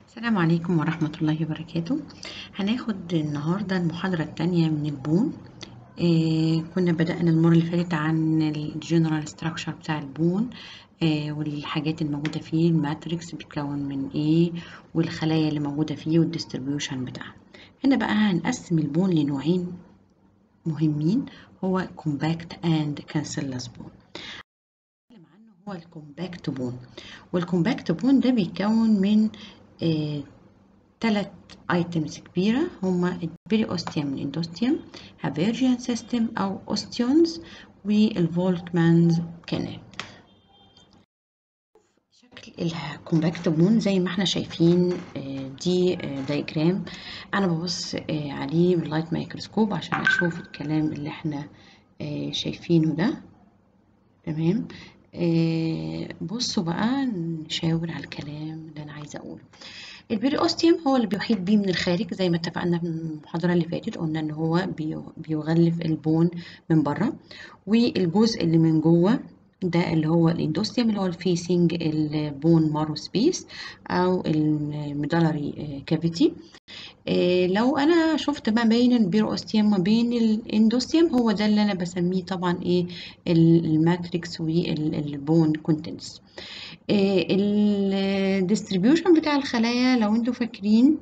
السلام عليكم ورحمة الله وبركاته. هناخد النهاردة المحاضرة التانية من البون. كنا بدأنا المرة اللي فاتت عن الجنرال ستراكشر بتاع البون، والحاجات الموجودة فيه، الماتريكس بيتكون من ايه، والخلايا اللي موجودة فيه والديستريبيوشن بتاعها. هنا بقى هنقسم البون لنوعين مهمين، هو كومباكت اند كانسيلس بون. هنتكلم عنه هو الكومباكت بون، والكومباكت بون ده بيتكون من ثلاث ايتمز كبيرة، هما البريوستيوم والاندوستيوم، هافيرجيان سيستم او اوستيونز، والفولكمانز كانال. شكل الكومباكت بون زي ما احنا شايفين، دي دايجرام انا ببص عليه باللايت مايكروسكوب عشان اشوف الكلام اللي احنا شايفينه ده. تمام. بصوا بقى نشاور على الكلام اللي انا عايزه اقوله. البريوستيوم هو اللي بيحيط بيه من الخارج، زي ما اتفقنا في المحاضرة اللي فاتت، قلنا ان هو بيغلف البون من بره، والجزء اللي من جوه ده اللي هو الاندوستيوم اللي هو الفيسنج البون مارو سبيس او الميدالري كافيتي. لو انا شفت ما بين البيروستيوم وما بين الاندوستيوم، هو ده اللي انا بسميه طبعا ايه، الماتريكس والبون كونتنتس. الديستريبيوشن بتاع الخلايا لو انتوا فاكرين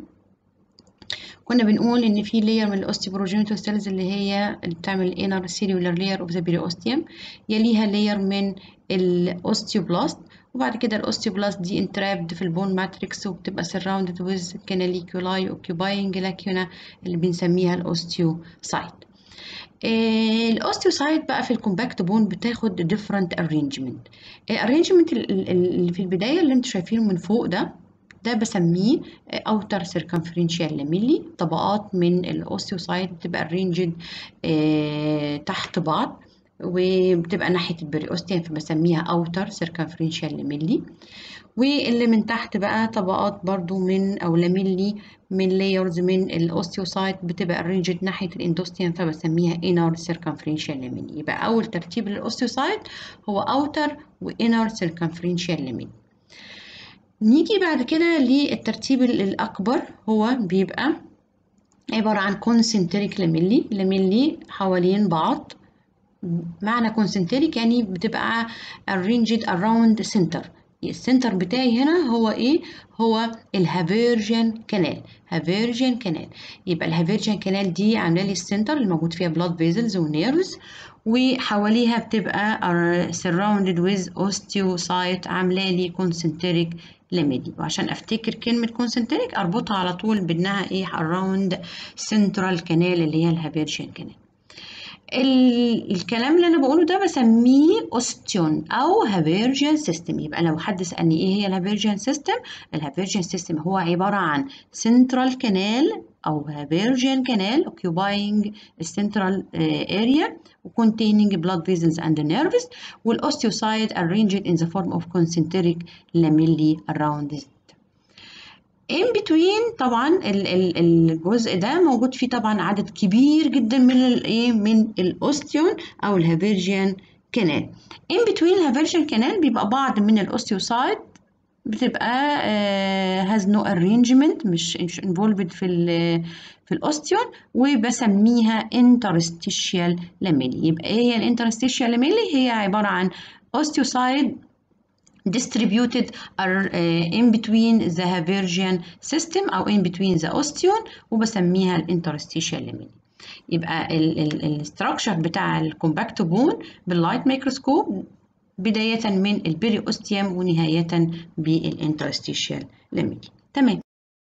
كنا بنقول ان في لاير من الاوستيوبروجينيتال سيلز اللي هي اللي بتعمل انر سيلولار لاير اوف ذا بيريوستيوم، يليها لاير من الاوستيوبلاست، وبعد كده الاوستيوبلاست دي انترابد في البون ماتريكس وبتبقى سراوندد ويز كاناليكولاي اوكيوباينج لاكيونا اللي بنسميها الاوستيوسايت. الاوستيوسايت بقى في الكومباكت بون بتاخد ديفرنت ارينجمنت. الارينجمنت اللي في البدايه اللي انتوا شايفينه من فوق ده بسميه اوتر سيركمفرنشال لاميلي، طبقات من الاوستيوسايت بتبقى ارينجد تحت بعض وبتبقى ناحيه البريوستيوم، فبسميها اوتر سيركمفرنشال لاميلي. واللي من تحت بقى طبقات برضو من او لاميلي من لايرز من الاوستيوسايت بتبقى ارينجد ناحيه الاندوستيوم، فبسميها انر سيركمفرنشال لاميلي. يبقى اول ترتيب للاوستيوسايت هو اوتر وانر سيركمفرنشال لاميلي. نيجي بعد كده للترتيب الأكبر، هو بيبقى عبارة عن كونسنتريك لاميلي حوالين بعض. معنى كونسنتريك يعني بتبقى arranged around center. السنتر بتاعي هنا هو ايه؟ هو الهافيرجن كانال. هافيرجن كانال، يبقى الهافيرجن كانال دي عامله لي السنتر اللي موجود فيها بلاد فيزلز ونيرفز، وحواليها بتبقى surrounded with osteocyte عامله لي concentric لاميلي. وعشان افتكر كلمه concentric اربطها على طول بانها ايه، around central canal اللي هي الهافيرجن كانال. الكلام اللي انا بقوله ده بسميه اوستيون او هافيرجن سيستم. يبقى لو حد سالني ايه هي الهافيرجن سيستم، الهافيرجن سيستم هو عباره عن سنترال كانال او هافيرجن كانال occupying السنترال area containing blood vessels and nerves, والاوستيوسايت arranged in the form of concentric lamellae around it. in between طبعا الجزء ده موجود فيه طبعا عدد كبير جدا من الايه، من الاوستيون او الهافيرجيان كانال. in between الهافيرجيان كانال بيبقى بعض من الاوستيوسايت بتبقى has no arrangement، مش involved في الاوستيون، وبسميها interstitial lamellae. يبقى ايه هي الانترستيشيال lamellae؟ هي عباره عن اوستيوسايت distributed are in between the Haversian system أو in between the osteon، وبسميها الانترستيشيال لاميلي. يبقى الستراكشر بتاع الكومباكت بون باللايت ميكروسكوب بداية من البريوستيوم ونهاية بالانترستيشيال لاميلي. تمام.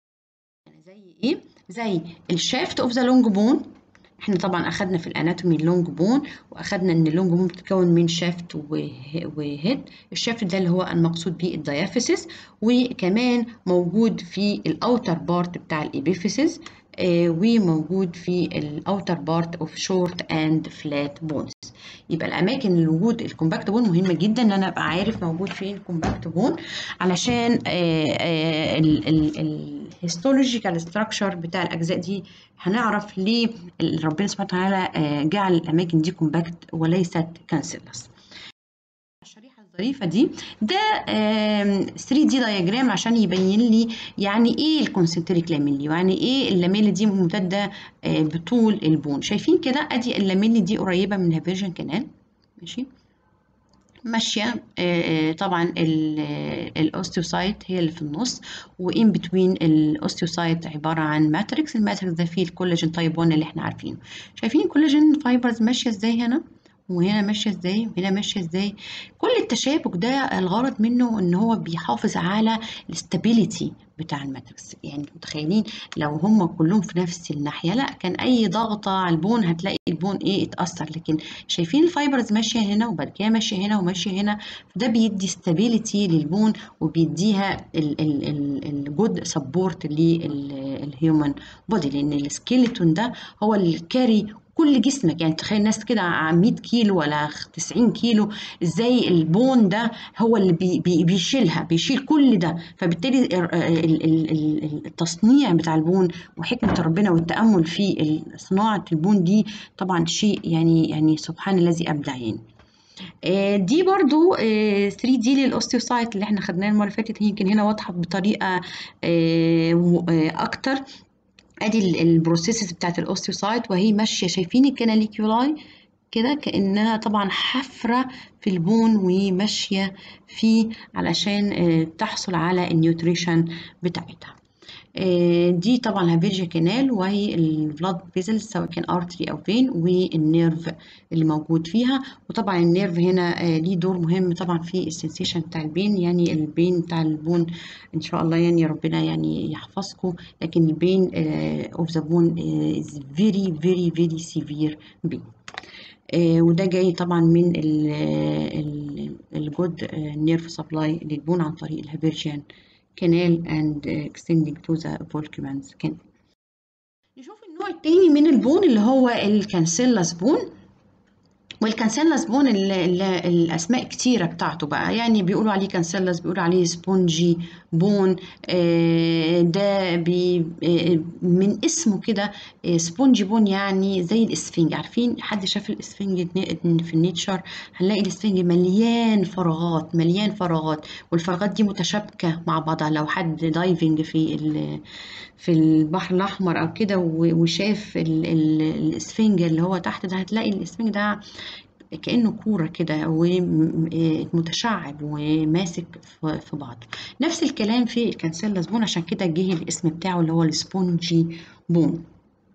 زي ايه؟ زي الشافت اوف ذا لونج بون. احنا طبعا اخدنا في الاناتومي اللونج بون، واخدنا ان اللونج بون بتتكون من شافت وهيد. الشافت ده اللي هو المقصود بيه الديافيسيس، وكمان موجود في الاوتر بارت بتاع الابيفيسيس، وموجود في الاوتر بارت اوف شورت اند فلات بونز. يبقى الاماكن اللي وجود الكومباكت بون مهمه جدا ان انا ابقى عارف موجود فين الكومباكت بون، علشان الهيستولوجيكال ستراكشر بتاع الاجزاء دي هنعرف ليه ربنا سبحانه وتعالى جعل الاماكن دي كومباكت وليست كانسلس. الشريحه الظريفة دي. ده 3 دي دايجرام عشان يبين لي يعني ايه الكونسنتريك لاميلي، يعني ايه اللاميلي دي ممتدة بطول البون. شايفين كده ادي اللاميلي دي قريبة من الهافيرجن كانال، ماشي، ماشيه. طبعا الاوستيوسايت هي اللي في النص، وان بتوين الاوستيوسايت عباره عن ماتريكس. الماتريكس ده فيه الكولاجين تايب 1 اللي احنا عارفينه. شايفين الكولاجين فايبرز ماشيه ازاي هنا، وهنا ماشيه ازاي، وهنا ماشيه ازاي. كل التشابك ده الغرض منه ان هو بيحافظ على الاستابيليتي بتاع الماتريكس. يعني متخيلين لو هم كلهم في نفس الناحيه، لا كان اي ضغطه على البون هتلاقي البون ايه اتاثر. لكن شايفين الفايبرز ماشيه هنا وبعد كده ماشيه هنا وماشيه هنا، ده بيدي ستابيليتي للبون وبيديها الجود سبورت للهيومن بودي، لان السكيلتون ده هو اللي كاري كل جسمك. يعني تخيل ناس كده 100 كيلو ولا 90 كيلو، ازاي البون ده هو اللي بيشيلها، بيشيل كل ده. فبالتالي التصنيع بتاع البون وحكمة ربنا والتأمل في صناعة البون دي طبعا شيء يعني سبحان الذي أبدع. يعني دي برضو 3 دي للأوستيوسايت اللي احنا خدناها المرة اللي فاتت، يمكن هنا واضحة بطريقة أكتر. ادي البروسيسز بتاعت الاوستيوسايت وهي ماشيه. شايفين الكاناليكيولاي كده كانها طبعا حفره في البون وماشيه فيه علشان تحصل على النيوتريشن بتاعتها. دي طبعا الهافيرجيا كانال وهي البلاد فيزلز سواء كان ارتري او فين، والنيرف اللي موجود فيها. وطبعا النيرف هنا ليه دور مهم طبعا في السنسيشن بتاع البين. يعني البين بتاع البون ان شاء الله يعني ربنا يعني يحفظكم، لكن البين اوف ذا بون از فيري فيري فيري سيفير بين. وده جاي طبعا من الجود نيرف سبلاي للبون عن طريق الهافيرجيان كانال and extending to the Volkmann's canal. نشوف النوع التاني من البون اللي هو الكانسيلاس بون. والكانسيلاس بون الاسماء كتيره بتاعته بقى، يعني بيقولوا عليه كانسيلاس، بيقولوا عليه سبونجي بون. ده من اسمه كده سبونجي بون يعني زي الاسفنج. عارفين حد شاف الاسفنج في النيتشر؟ هنلاقي الاسفنج مليان فراغات، مليان فراغات، والفراغات دي متشابكه مع بعضها. لو حد دايفنج في البحر الاحمر او كده وشاف الاسفنج اللي هو تحت ده، هتلاقي الاسفنج ده كأنه كورة كده ومتشعب وماسك في بعضه. نفس الكلام في الكانسيلاس بون، عشان كده جه الاسم بتاعه اللي هو السبونجي بون.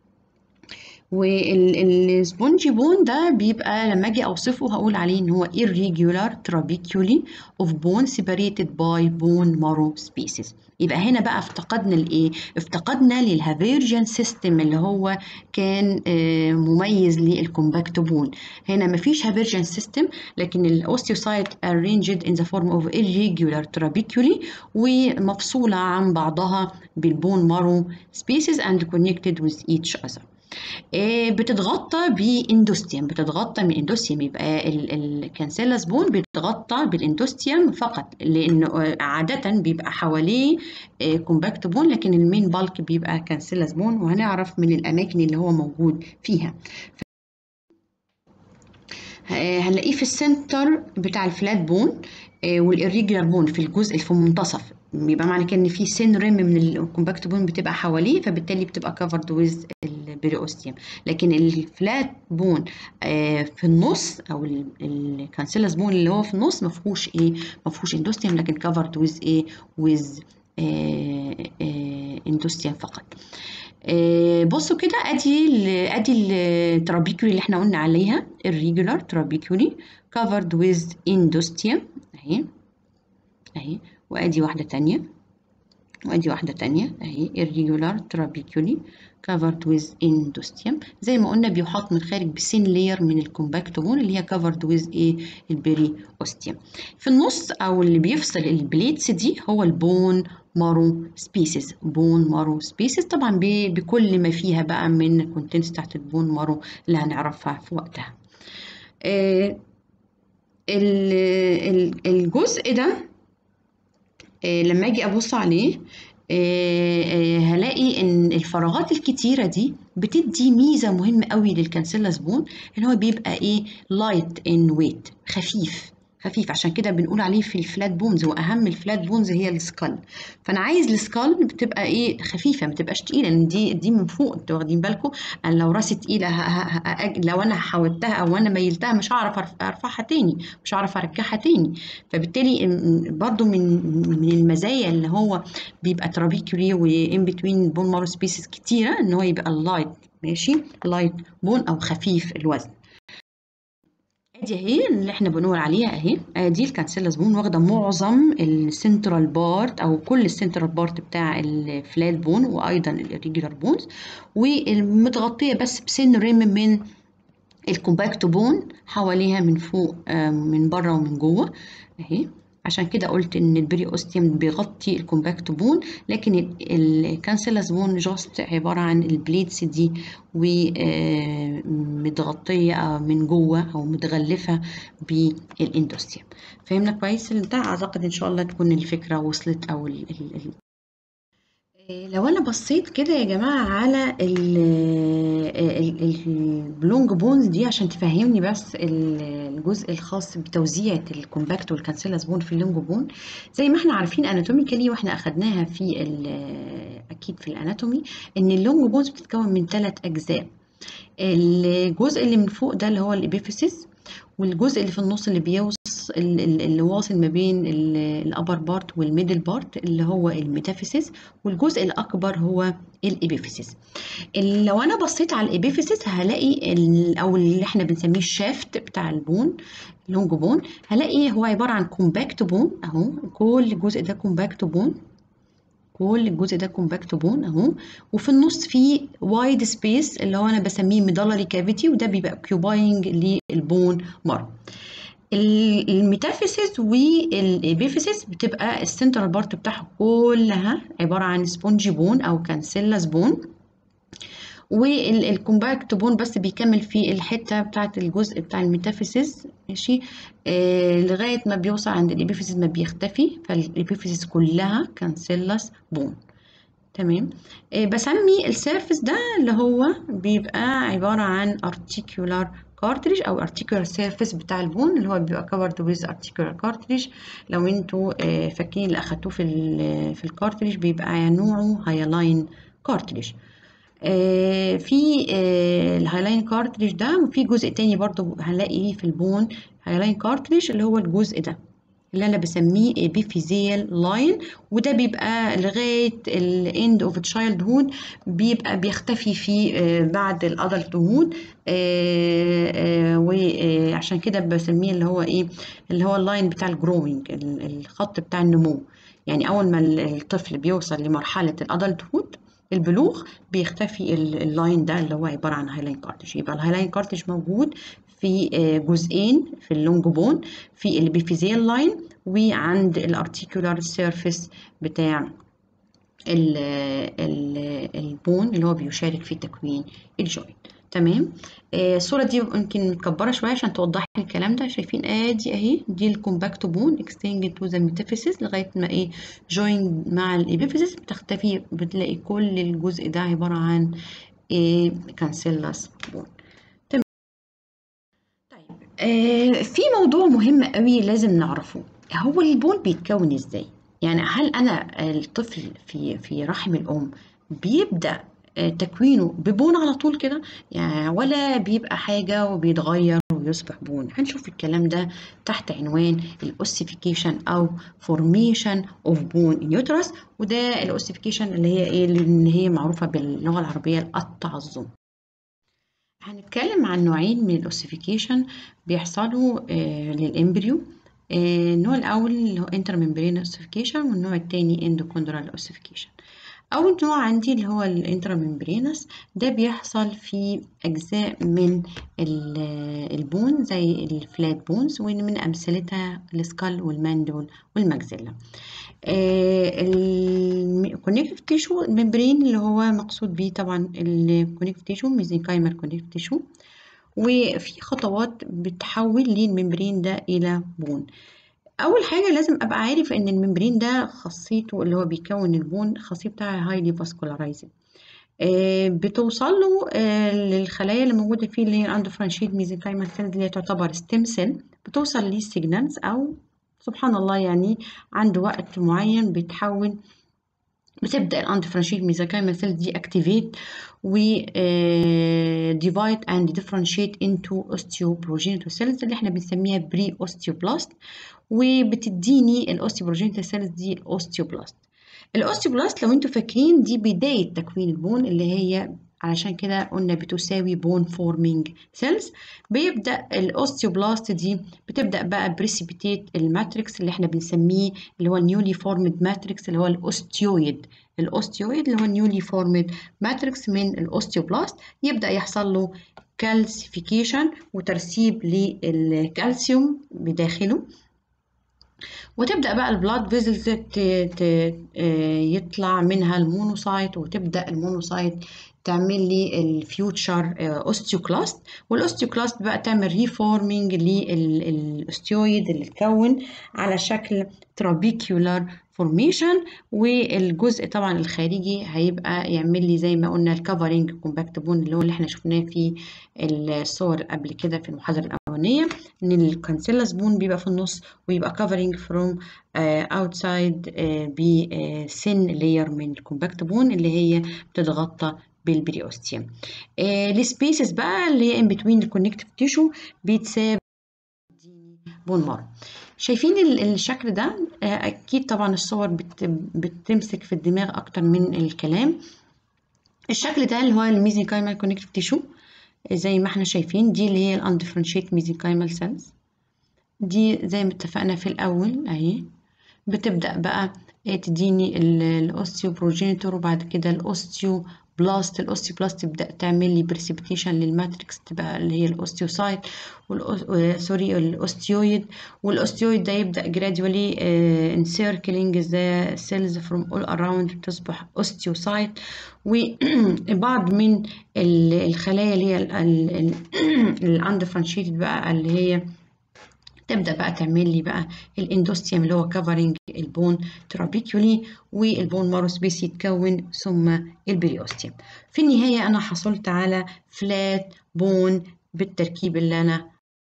والسبونجي بون ده بيبقى لما اجي اوصفه هقول عليه ان هو irregular trabeculae of bone separated by bone marrow species. يبقى هنا بقى افتقدنا لايه؟ افتقدنا للهافيرجن سيستم اللي هو كان مميز للكومباكت بون. هنا مفيش هافيرجن سيستم، لكن الاوستيوسايت arranged in the form of irregular trabeculae ومفصولة عن بعضها بالبون مارو species and connected with each other. بتتغطى باندوستيوم، بتتغطى من اندوستيوم. يبقى الكانسيلاس بون بيتغطى بالاندوستيوم فقط، لانه عاده بيبقى حواليه كومباكت بون، لكن المين بالك بيبقى كانسيلاس بون، وهنعرف من الاماكن اللي هو موجود فيها. هنلاقيه في السنتر بتاع الفلات بون، والإريجولار بون في الجزء في المنتصف. يبقى معنى كده ان في سين ريم من الكومباكت بون بتبقى حواليه، فبالتالي بتبقى كفرد ويز البريوستيوم. لكن الفلات بون في النص او الكانسيلاس بون اللي هو في النص ما فيهوش ايه، ما فيهوش اندوستيوم، لكن كفرد ويز ايه، ويز اندوستيوم فقط. بصوا كده ادي الترابيكولي اللي احنا قلنا عليها irregular trabecular covered with endosteum اهي وادي واحده تانية، وادي واحده تانية اهي irregular trabecular covered with endosteum. زي ما قلنا بيحاط من خارج بسين لاير من الكومباكت بون اللي هي covered with ايه، البيري اوستيوم. في النص او اللي بيفصل البليتس دي هو البون مارو سبيسيز، بون مارو سبيسيز طبعا بكل ما فيها بقى من الكونتنتس بتاعت البون مارو اللي هنعرفها في وقتها. الجزء ده لما اجي ابص عليه هلاقي ان الفراغات الكتيره دي بتدي ميزه مهمه قوي للكانسيلاس بون، ان هو بيبقى ايه، لايت ان ويت، خفيف خفيف، عشان كده بنقول عليه في الفلات بونز، واهم الفلات بونز هي السكال. فانا عايز السكال بتبقى ايه، خفيفه، ما تبقاش تقيله، لان دي من فوق، انتوا واخدين بالكم. انا لو راسي تقيله لو انا حاولتها او انا ميلتها مش هعرف ارفعها تاني، مش هعرف ارجعها تاني. فبالتالي برضو من المزايا اللي هو بيبقى ترابيكولي وان بتوين بون مارو سبيسيس كتيره، ان هو يبقى اللايت، ماشي، لايت بون او خفيف الوزن. ادي اهي اللي احنا بنقول عليها اهي، دي الكانسيلا بون واخده معظم السنترال بارت او كل السنترال بارت بتاع الفلات بون وايضا الريجولار بونز، ومتغطيه بس بسن ريم من الكومباكت بون حواليها من فوق، من بره ومن جوه اهي. عشان كده قلت ان البري اوستيوم بيغطي الكومباكت بون، لكن الكانسيلاس بون جاست عباره عن البليتس دي، ومتغطيه من جوه او متغلفه بالاندوستيوم. فهمنا كويس ده؟ اعتقد ان شاء الله تكون الفكره وصلت، او لو انا بصيت كده يا جماعه على البلونج بونز دي عشان تفهمني بس الجزء الخاص بتوزيع الكومباكت والكانسيلاس بون في اللونج بون. زي ما احنا عارفين اناتوميكالي واحنا اخدناها في اكيد في الاناتومي، ان اللونج بونز بتتكون من 3 اجزاء. الجزء اللي من فوق ده اللي هو الابيفيسيس، والجزء اللي في النص اللي واصل ما بين الابر بارت والميدل بارت اللي هو الميتافيسيس، والجزء الاكبر هو الابيفيسيس. لو انا بصيت على الابيفيسيس هلاقي او اللي احنا بنسميه الشافت بتاع البون، لونج بون، هلاقي هو عباره عن كومباكت بون اهو، كل الجزء ده كومباكت بون، كل الجزء ده كومباكت بون اهو، وفي النص فيه وايد سبيس اللي هو انا بسميه ميدالري كافيتي، وده بيبقى اوكيوباينج للبون مارو. الميتافيسيس والابيفيسيس بتبقى السنترال بارت بتاعها كلها عباره عن سبونجي بون او كانسيلاس بون، والكومباكت بون بس بيكمل في الحته بتاعه الجزء بتاع الميتافيسيس، ماشي، لغايه ما بيوصل عند الابيفيسيس ما بيختفي، فالابيفيسيس كلها كانسيلاس بون. تمام. بسمي السيرفس ده اللي هو بيبقى عبارة عن articular cartilage أو articular surface بتاع البون، اللي هو بيبقى covered with articular cartilage. لو انتوا فاكرين اللي أخدتوه في الكارتريج بيبقى نوعه هايلاين كارتريج. في الهايلاين كارتريج ده، وفي جزء تاني برضو هنلاقيه في البون هايلاين كارتريج اللي هو الجزء ده اللي انا بسميه ابيفيزيال لاين، وده بيبقى لغايه الاند اوف تشايلد هود، بيبقى بيختفي في بعد الادلت هود، وعشان كده بسميه اللي هو ايه، اللي هو اللاين بتاع الجروينج، الخط بتاع النمو. يعني اول ما الطفل بيوصل لمرحله الادلت هود، البلوغ، بيختفي اللاين ده اللي هو عباره عن هايلاين كارتج. يبقى الهايلاين كارتج موجود في جزئين في اللونج بون، في البيفيزيال لاين وعند الارتيكولار سيرفيس بتاع البون اللي هو بيشارك في تكوين الجوينت. تمام. الصوره دي يمكن متكبره شويه عشان توضح لي الكلام ده. شايفين ادي اهي دي الكومباكت بون اكستنج تو ذا ميتافيسيس لغايه ما ايه جوين مع الابيفيسيس، بتختفي، بتلاقي كل الجزء ده عباره عن كانسيلاس بون. في موضوع مهم قوي لازم نعرفه، هو البول بيتكون ازاي؟ يعني هل انا الطفل في رحم الام بيبدأ تكوينه ببون على طول كده، يعني ولا بيبقى حاجة وبيتغير ويصبح بون؟ هنشوف الكلام ده تحت عنوان الاوسيفيكيشن او فورميشن اوف بون ان يوترس. وده الاوسيفيكيشن اللي هي ايه، اللي هي معروفة باللغة العربية التعظم. هنتكلم عن نوعين من الاوسيفيكيشن بيحصلوا للإمبريو. النوع الأول اللي هو انترممبرين اوسيفيكيشن، والنوع التاني اندوكوندرال اوسيفيكيشن. أول نوع عندي اللي هو الانترممبرينس، ده بيحصل في أجزاء من البون زي الفلات بونز، ومن أمثلتها السكال والماندول والماكسيلا. الكونكتيف تيشو الممبرين اللي هو مقصود بيه طبعا الكونكتيف تيشو ميزنكايمال كونكتيف تيشو، وفي خطوات بتحول للممبرين ده الى بون. اول حاجه لازم ابقى عارف ان الممبرين ده خاصيته اللي هو بيكون البون، خاصيه بتاعه هايلي فاسكولارايزد، بتوصل له للخلايا اللي موجوده فيه اللي هي اندوفرانشيت ميزنكايمال سيلز اللي هي تعتبر ستيم سيل بتوصل للسيجنالز، أو سبحان الله يعني عند وقت معين بتبدأ الأندفرنشيت ميزوكايمال سيلز دي اكتيفيت و ديفايد اند ديفرنشيت انتو اوستيوبروجينيتال سيلز اللي احنا بنسميها بري اوستيوبلاست، وبتديني الاوستيوبروجينيتال سيلز دي الاوستيوبلاست. الاوستيوبلاست لو انتوا فاكرين دي بداية تكوين البون، اللي هي علشان كده قلنا بتساوي بون فورمينج سيلز. بيبدأ الاوستيوبلاست دي بتبدأ بقى بريسيبيتيت الماتريكس اللي احنا بنسميه اللي هو النيولي فورمد ماتريكس، اللي هو الاوستيويد اللي هو النيولي فورمد ماتريكس من الاوستيوبلاست. يبدأ يحصل له كالسيفيكيشن وترسيب للكالسيوم بداخله، وتبدأ بقى البلاد فيزلز يطلع منها المونوسايت، وتبدأ المونوسايت تعمل لي الفيوتشر اوستيوكلاست، والاوستيوكلاست بقى تعمل ريفورمينج للاوستيويد اللي اتكون على شكل ترابيكيولار فورميشن، والجزء طبعا الخارجي هيبقى يعمل لي زي ما قلنا الكفرنج كومباكت بون، اللي هو اللي احنا شفناه في الصور قبل كده في المحاضرة الأولانية، ان الكانسيلاس بون بيبقى في النص ويبقى covering from outside ب thin layer من الكومباكت بون اللي هي بتتغطى بالبريوستيوم. السبيسز بقى اللي هي in between الكونكتيف تيشو بيتساب بون مارو. شايفين الشكل ده؟ اكيد طبعا الصور بتمسك في الدماغ اكتر من الكلام. الشكل ده اللي هو الميزنكايمال كونكتيف تيشو، زي ما احنا شايفين دي اللي هي الاندفرنشيت ميزنكايمال سيلز، دي زي ما اتفقنا في الاول اهي. بتبدأ بقى تديني الاوستيوبروجينيتور، وبعد كده الاوستيوبلاست تبدأ تعمل لي بريسيبيتيشن للماتريكس، تبقى اللي هي الاوستيوسايت الاوستيويد، والاوستيويد ده يبدأ gradually encircling the cells from all around تصبح اوستيوسايت. وبعض من الخلايا اللي هي الاندفرنشيتد بقى اللي هي تبدأ بقى تعمل لي بقى الاندوستيوم اللي هو كفرنج البون ترابيكيولي، والبون مارو سبيس يتكون، ثم البريوستيوم. في النهاية أنا حصلت على فلات بون بالتركيب اللي أنا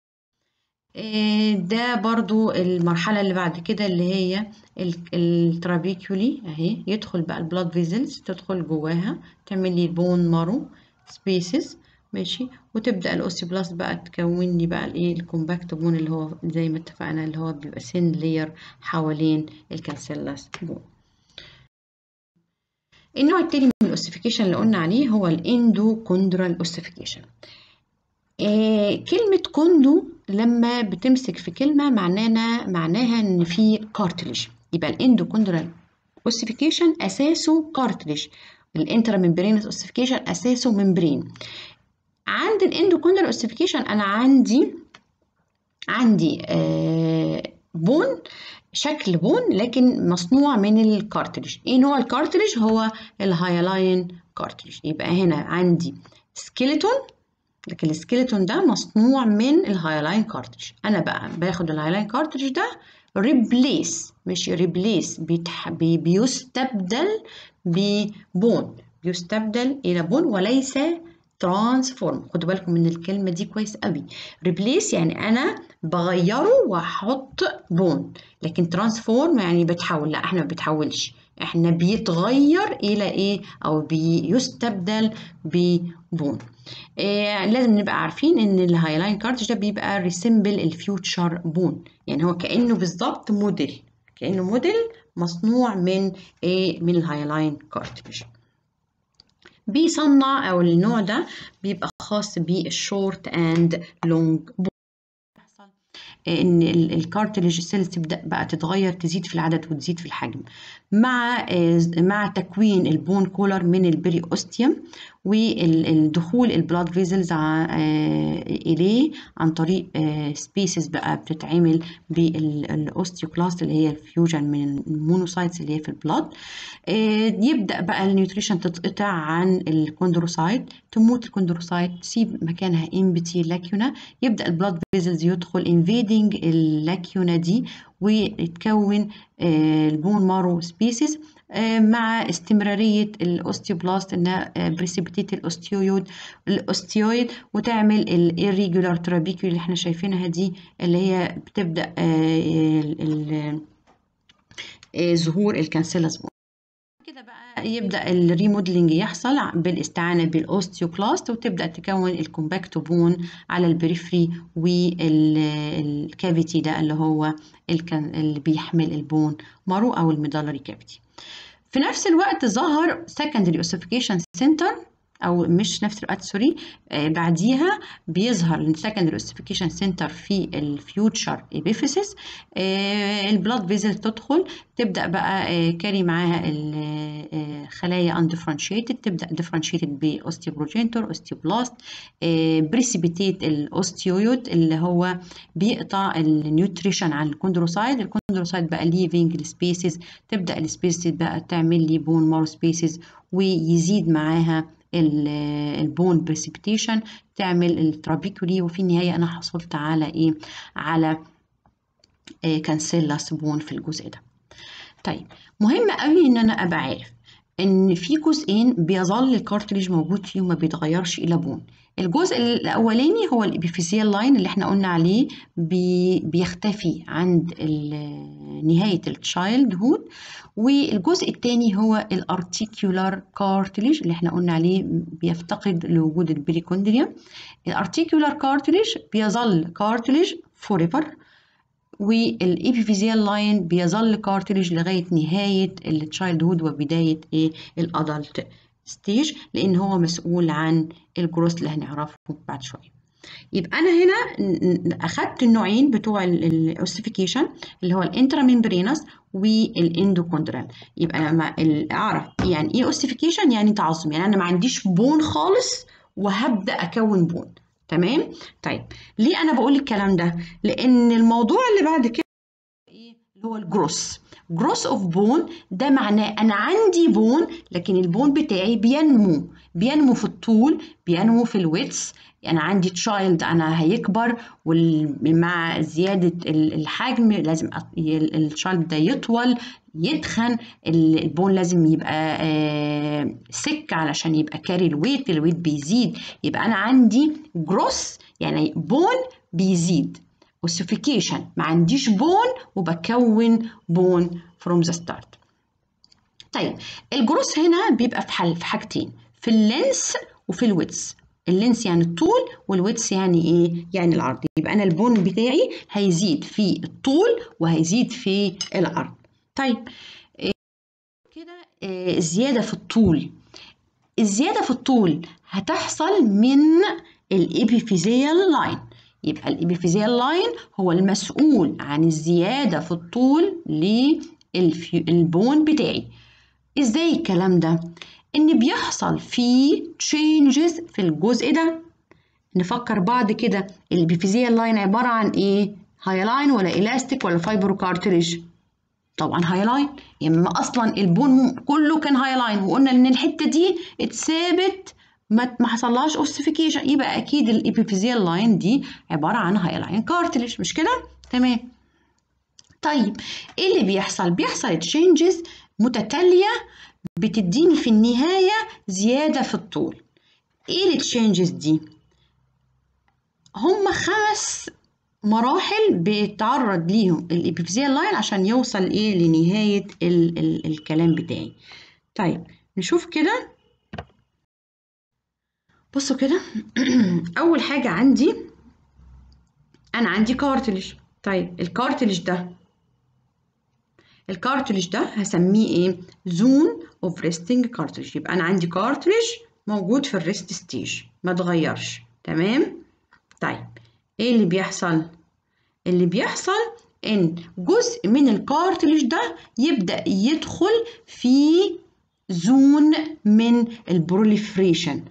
ده برضو المرحلة اللي بعد كده اللي هي الترابيكيولي اهي. يدخل بقى البلاد فيزلز تدخل جواها تعمل لي بون مارو سبيسز ماشي، وتبدأ الأوستيوبلاست بقى تكون لي بقى الايه الكومباكت بون اللي هو زي ما اتفقنا اللي هو بيبقى سين لير حوالين الكانسيلاس بون. النوع التاني من الأوستيفيكيشن اللي قلنا عليه هو الاندوكوندرال أوستيفيكيشن. كلمة كوندو لما بتمسك في كلمة معناها ان في كارتليج، يبقى الاندوكوندرال اوستيفيكيشن اساسه كارتليج، الانترا ممبرينس اوستيفيكيشن اساسه ممبرين. عند الاندوكوندرال اوستيفيكيشن انا عندي بون، شكل بون لكن مصنوع من الكارتليج. ايه نوع الكارتليج؟ هو الهايلاين كارتليج. يبقى هنا عندي سكيلتون، لكن السكيلتون ده مصنوع من الهايلاين كارتريج. انا بقى باخد الهايلاين كارتريج ده ريبليس، مش ريبليس، بيستبدل ببون، بيستبدل الى بون وليس ترانسفورم. خدوا بالكم من الكلمه دي كويس قوي. ريبليس يعني انا بغيره واحط بون، لكن ترانسفورم يعني بتحول. لا احنا ما بتحولش، احنا بيتغير الى ايه او بيستبدل ببون. لازم نبقى عارفين ان الهايلاين كارتج ده بيبقى ريسمبل الفيوتشر بون، يعني هو كأنه بالظبط موديل، كأنه موديل مصنوع من ايه من الهايلاين كارتج. بيصنع او النوع ده بيبقى خاص بالشورت اند لونج بون. ان الكارتليج سيلز تبدا بقى تتغير، تزيد في العدد وتزيد في الحجم مع تكوين البون كولر من البري اوستيوم، والدخول البلاد فيزلز اليه عن طريق سبيسز بقى بتتعمل بالاوستيوكلاست اللي هي الفيوجن من المونوسايتس اللي هي في البلاد. يبدا بقى النيوتريشن تتقطع عن الكوندروسايت، تموت الكوندروسايت، تسيب مكانها امبتي لاكيونا، يبدا البلاد فيزلز يدخل انفيدنج اللاكيونا دي ويتكون البون مارو سبيسز. مع استمرارية الأوستيوبلاست إنها بريسبيتيت الأوستيويد وتعمل الإيريجولار ترابيكيول اللي احنا شايفينها دي، اللي هي بتبدأ ظهور الكانسيلاس بون. كده بقى يبدأ الريموديلنج يحصل بالاستعانة بالأوستيوكلاست، وتبدأ تكون الكومباكت بون على البريفري والكافيتي ده اللي هو اللي بيحمل البون مارو أو الميدالري كافيتي. في نفس الوقت ظهر secondary ossification center، او مش نفس الوقت سوري، بعديها بيظهر السكندري اوسيفيكيشن سنتر في الفيوتشر ابيفيسيس. البلاد فيزل تدخل، تبدا بقى كاري معاها الخلايا اندفرنشيتد، تبدا ديفرنشيتد باوستيوبروجينتور اوستيوبلاست، بريسيبيتيت الاوستيويد اللي هو بيقطع النيوتريشن عن الكوندروسايد. الكوندروسايد بقى ليفنج سبيسز، تبدا السبيسز بقى تعمل لي بون مارو سبيسز، ويزيد معاها البون بريسبتيشن، تعمل الترابيكولي، وفي النهايه انا حصلت على ايه؟ على كانسيلاس بون في الجزء ده. طيب مهم قوي ان انا ابقى عارف ان في جزئين بيظل الكارتليج موجود فيه وما بيتغيرش الى بون. الجزء الاولاني هو الابيفيزيال لاين اللي احنا قلنا عليه بيختفي عند نهايه التشايلد هود، والجزء الثاني هو الارتيكولار كارتليج اللي احنا قلنا عليه بيفتقد لوجود البريكوندريا. الارتيكولار كارتليج بيظل كارتليج فور ايفر، والابيفيزيال لاين بيظل كارتليج لغايه نهايه التشايلد هود وبدايه الادلت ستيج، لان هو مسؤول عن الجروث اللي هنعرفه بعد شويه. يبقى انا هنا اخدت النوعين بتوع الاوسيفيكيشن اللي هو الانتراممبرينس والاندوكوندرال. يبقى لما اعرف يعني ايه اوسيفيكيشن، يعني تعظم، يعني انا ما عنديش بون خالص وهبدا اكون بون. تمام. طيب ليه انا بقول الكلام ده؟ لان الموضوع اللي بعد كده ايه اللي هو الجروث. جروث اوف بون ده معناه انا عندي بون، لكن البون بتاعي بينمو في الطول، بينمو في الويتس. انا عندي تشايلد انا هيكبر، ومع زياده الحجم لازم التشايلد ده يطول يتخن، البون لازم يبقى سك علشان يبقى كاري الويت بيزيد. يبقى انا عندي جروث يعني بون بيزيد، اوسيفيكيشن ما عنديش بون وبكون بون فروم ذا ستارت. طيب الجروث هنا بيبقى في حاجتين، في اللينس وفي الويتس. اللينس يعني الطول، والويتس يعني ايه؟ يعني العرض. يبقى انا البون بتاعي هيزيد في الطول وهيزيد في العرض. طيب كده الزياده في الطول، الزياده في الطول هتحصل من الابيفيزيال لاين. يبقى الابيفيزيال لاين هو المسؤول عن الزياده في الطول للبون بتاعي. ازاي الكلام ده؟ ان بيحصل فيه تشينجز في الجزء ده. نفكر بعض كده، الابيفيزيال لاين عباره عن ايه؟ هايلاين ولا الاستيك ولا فايبرو كارتريج؟ طبعا هايلاين، اما اصلا البون كله كان هايلاين، وقلنا ان الحته دي اتثابت ما حصلهاش اوسيفيكيشن، يبقى اكيد الابيفيزيال لاين دي عباره عن هايلاين كارتليج، مش كده؟ تمام. طيب ايه اللي بيحصل؟ بيحصل تشينجز متتاليه بتديني في النهايه زياده في الطول. ايه التشينجز دي؟ هم 5 مراحل بيتعرض ليهم الابيفيزيال لاين عشان يوصل ايه لنهايه الكلام بتاعي. طيب نشوف كده، بصوا كده. اول حاجه عندي انا عندي كارتليج. طيب الكارتليج ده هسميه ايه؟ زون اوف ريستنج كارتليج. يبقى انا عندي كارتليج موجود في الريست ستيج ما اتغيرش. تمام. طيب ايه اللي بيحصل؟ اللي بيحصل ان جزء من الكارتليج ده يبدأ يدخل في زون من البروليفريشن،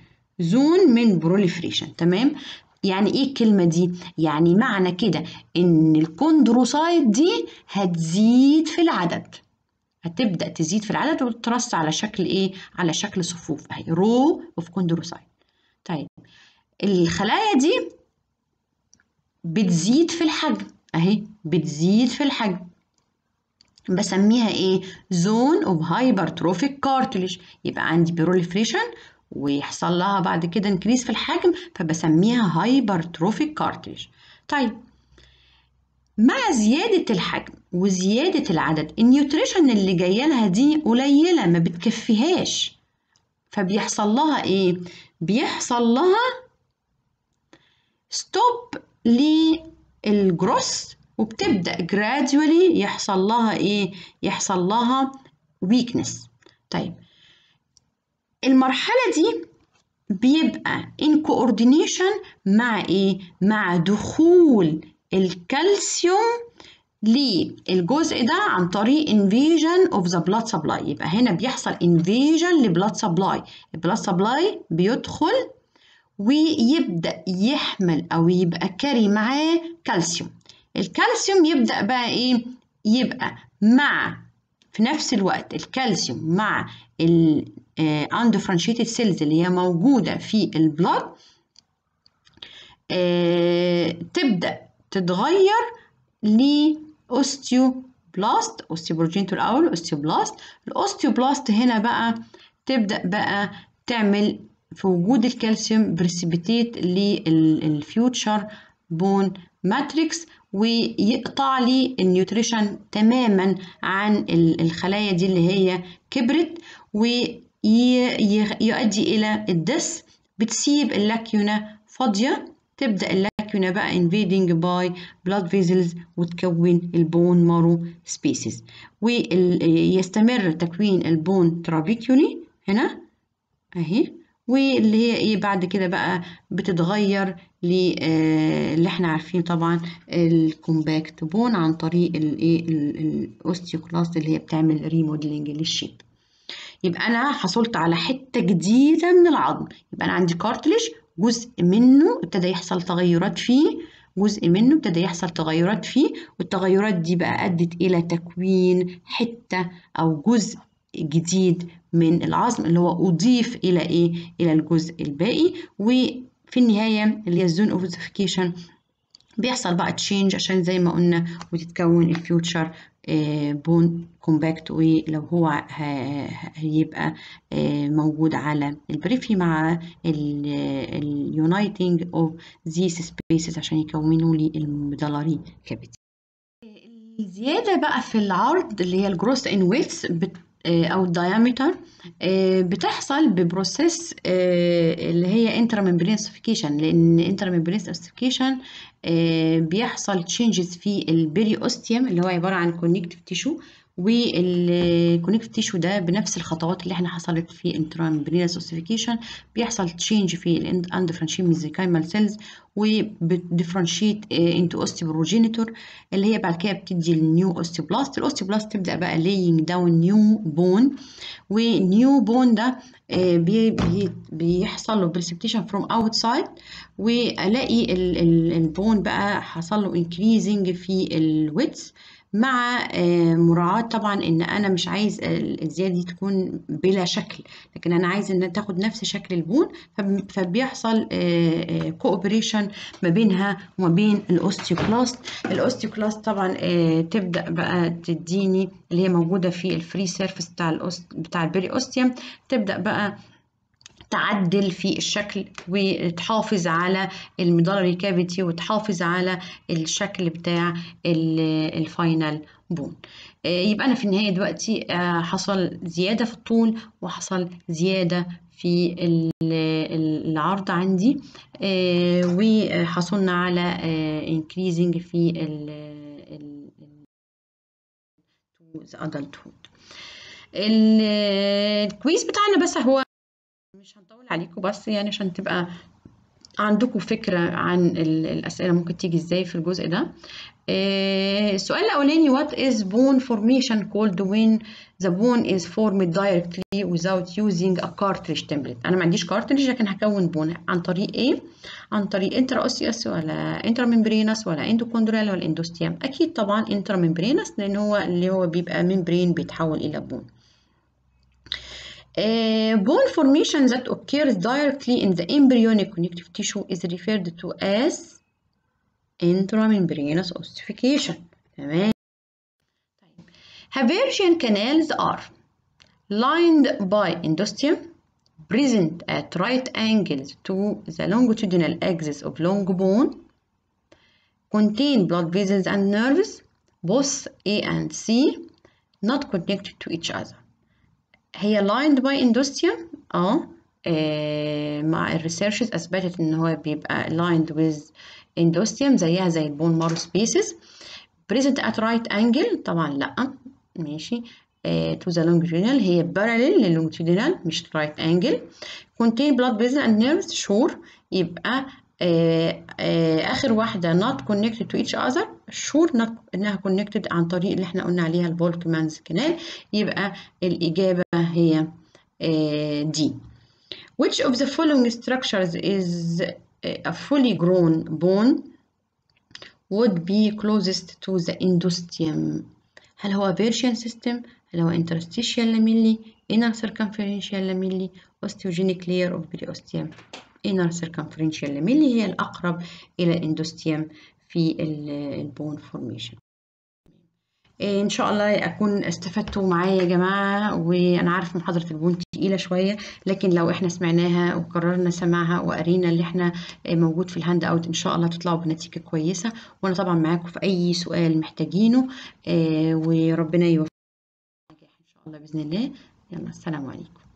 تمام. يعني ايه الكلمة دي؟ يعني معنى كده ان الكوندروسايت دي هتزيد في العدد، هتبدأ تزيد في العدد وتترص على شكل ايه؟ على شكل صفوف اهي، رو اوف كوندروسايت. طيب الخلايا دي بتزيد في الحجم اهي، بتزيد في الحجم. بسميها ايه؟ zone of hypertrophic cartilage. يبقى عندي proliferation ويحصل لها بعد كده increase في الحجم، فبسميها hypertrophic cartilage. طيب مع زيادة الحجم وزيادة العدد النيوتريشن اللي جاية لها دي قليلة ما بتكفيهاش، فبيحصل لها ايه؟ بيحصل لها ستوب للجروس، وبتبدأ gradually يحصل لها ايه؟ يحصل لها weakness. طيب المرحلة دي بيبقى in coordination مع ايه؟ مع دخول الكالسيوم للجزء ده عن طريق invasion of the blood supply. يبقى هنا بيحصل invasion لبلاد سبلاي، البلاد سبلاي بيدخل ويبدأ يحمل أو يبقى كاري معاه كالسيوم. الكالسيوم يبدأ بقى إيه؟ يبقى مع في نفس الوقت الكالسيوم مع ال undifferentiated cells اللي هي موجودة في البلاد تبدأ تتغير لأوستيوبلاست، أوستيوبروجينيتور الأول أوستيوبلاست. الأوستيوبلاست هنا بقى تبدأ بقى تعمل في وجود الكالسيوم بريسبيتيت للفيوتشر بون ماتريكس، ويقطع لي النيوتريشن تماما عن الخلايا دي اللي هي كبرت، ويؤدي إلى الدس. بتسيب اللاكيونة فاضية، تبدأ اللاكيونة بقى invading by blood vessels وتكون البون مارو سبيسيز، ويستمر تكوين البون ترابيكيولي هنا اهي، واللي هي ايه بعد كده بقى بتتغير اللي احنا عارفين طبعا الكومباكت بون عن طريق الايه الاوستيوكلاست اللي هي بتعمل ريموديلنج للشيب. يبقى انا حصلت على حته جديده من العظم. يبقى انا عندي كارتليج جزء منه ابتدى يحصل تغيرات فيه، والتغيرات دي بقى ادت الى تكوين حته او جزء جديد من العظم اللي هو اضيف الى ايه؟ الى الجزء الباقي. وفي النهايه اللي هي الزون اوف اوسيفيكيشن بيحصل بقى تشينج عشان زي ما قلنا وتتكون الفيوتشر بون كومباكت، ولو هو هيبقى موجود على البريفي مع اليونايتنج اوف ذيس سبيسز عشان يكونوا لي الميدالاري كافيتي. الزياده بقى في العرض اللي هي الجروث ان ويدث او الدايمتر بتحصل ببروسيس اللي هي انتراممبرين اوسيفيكيشن، لان انتراممبرين اوسيفيكيشن بيحصل تشينجز في البيري اوستيوم اللي هو عباره عن كونكتيف تيشو، والكونكتيف تيشو ده بنفس الخطوات اللي احنا حصلت في انتراممبرينس اوسيفيكيشن بيحصل تشينج في الاندفرنشيت ميزيكايمال سيلز وبتديفرنشيت انتو اوستيوبروجينيتور اللي هي بعد كده بتدي النيو اوستيوبلاست. الاوستيوبلاست تبدا بقى لاينج داون نيو بون، ونيو بون ده بيحصل له بريسبتيشن فروم اوتسايد، والاقي البون بقى حصل له انكريزنج في الويدث مع مراعاة طبعا ان انا مش عايز الزياده دي تكون بلا شكل، لكن انا عايز انها تاخد نفس شكل البون، فبيحصل كوبريشن ما بينها وما بين الاوستيوكلاست. الاوستيوكلاست طبعا تبدا بقى تديني اللي هي موجوده في الفري سيرفيس بتاع البيري اوستيوم، تبدا بقى تعدل في الشكل وتحافظ على الميدالري كافيتي وتحافظ على الشكل بتاع الفاينل بون. يبقى انا في النهايه دلوقتي حصل زياده في الطول وحصل زياده في العرض عندي، وحصلنا على increasing في adulthood. الكويز بتاعنا بس هو مش هنطول عليكم، بس يعني عشان تبقى عندكم فكرة عن الأسئلة ممكن تيجي ازاي في الجزء ده. السؤال الأولاني what is bone formation called when the bone is formed directly without using a cartilage template. أنا ما عنديش cartilage لكن هكون بون عن طريق إيه؟ عن طريق intraosseous ولا intramembranous ولا endochondral ولا endosteum؟ أكيد طبعا intramembranous لأن هو اللي هو بيبقى membrane بيتحول إلى بون. Bone formation that occurs directly in the embryonic connective tissue is referred to as intramembranous ossification. تمام. طيب Haversian canals are lined by endosteum, present at right angles to the longitudinal axis of long bone, contain blood vessels and nerves, both A and C, not connected to each other. هي lined by endosteum مع الريسيرشز اثبتت ان هو بيبقى lined with endosteum زيها زي البون مارو سبيسز. present at right angle طبعا لا ماشي. to the longitudinal هي parallel لللونجيتودينال مش right angle. contain blood vessels and nerves sure يبقى اخر واحده not connected to each other sure not انها connected عن طريق اللي احنا قلنا عليها الفولكمانز كانال. يبقى الاجابه هي D. Which of the following structures is a fully grown bone would be closest to the endosteum؟ هل هو Haversian system؟ هل هو interstitial lamellae؟ inner circumferential lamellae؟ osteogenic layer of periosteum؟ inner circumferential lamellae هي الأقرب إلى الاندوستيوم في البون فورميشن. ان شاء الله اكون استفدتوا معايا يا جماعه. وانا عارف محاضره البون تقيله شويه، لكن لو احنا سمعناها وقررنا سماعها وقرينا اللي احنا موجود في الهاند اوت ان شاء الله تطلعوا بنتيجه كويسه. وانا طبعا معاكم في اي سؤال محتاجينه، وربنا يوفقنا ان شاء الله باذن الله. يلا السلام عليكم.